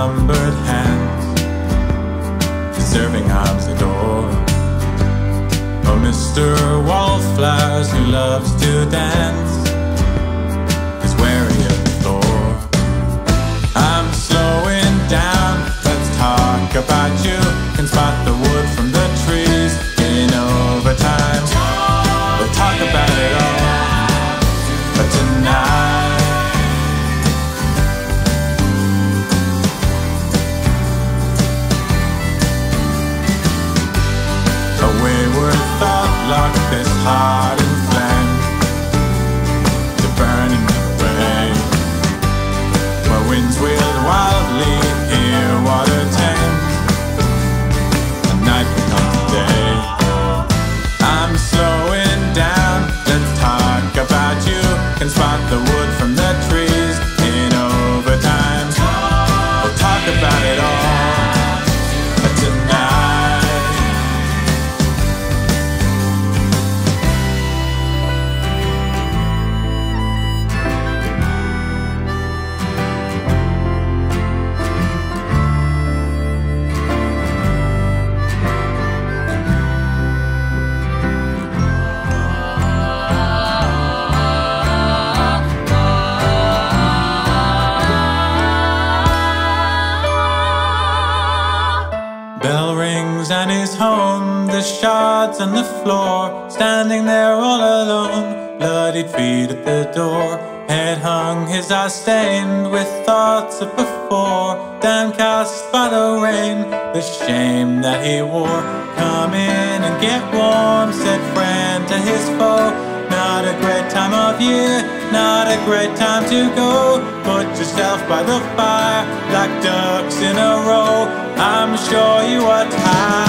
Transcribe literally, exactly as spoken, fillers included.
unencumbered hands, deserving arms adore. Oh, Mister Wallflowers who loves to dance is wary of the floor. I'm slowing down, let's talk about you. Can spot the wood from the trees in overtime. We'll talk about it all, but tonight a wayward thought locked this heart in flame, the burning away. Where winds wheeled wildly, here water tame, and night becomes day. I'm slowing down, let's talk about you. Can spot the wood from the trees in overtime. We'll talk about it all, but tonight bell rings and he's home, the shards on the floor, standing there all alone, bloodied feet at the door, head hung, his eyes stained with thoughts of before, downcast by the rain, the shame that he wore. Come in and get warm, said friend to his foe. Not a great time of year, not a great time to go. Put yourself by the fire, like ducks in a row. I'm sure you are tired.